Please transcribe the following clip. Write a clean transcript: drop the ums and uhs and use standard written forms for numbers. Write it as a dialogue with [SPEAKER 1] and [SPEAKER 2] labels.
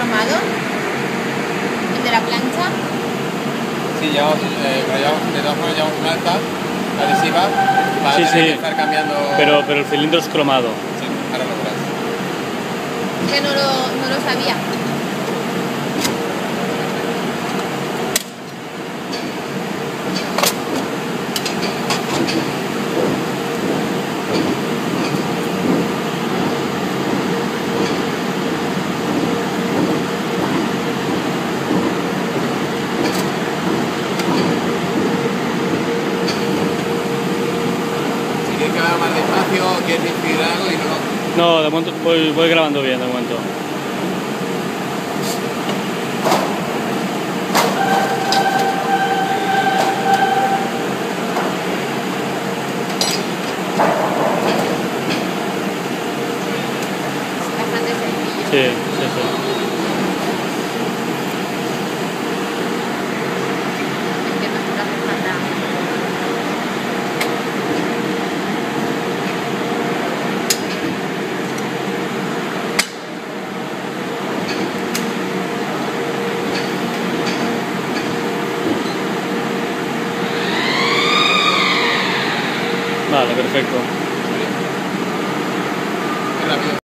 [SPEAKER 1] cromado? ¿El de la plancha?
[SPEAKER 2] Sí, llevamos, de todas formas llevamos una alta adhesiva para
[SPEAKER 3] Sí,
[SPEAKER 2] tener
[SPEAKER 3] sí.
[SPEAKER 2] que estar cambiando...
[SPEAKER 3] Pero el cilindro es cromado.
[SPEAKER 2] Sí, ahora lo verás.
[SPEAKER 1] Que no lo sabía.
[SPEAKER 2] Si quieres que vaya más despacio o quieres incidir algo y no...
[SPEAKER 3] No, de momento voy grabando bien, de momento.
[SPEAKER 1] Es bastante sencillo.
[SPEAKER 3] Sí, sí, sí.
[SPEAKER 1] Es que no se te hace falta.
[SPEAKER 3] Vale, perfecto.
[SPEAKER 2] Muy rápido.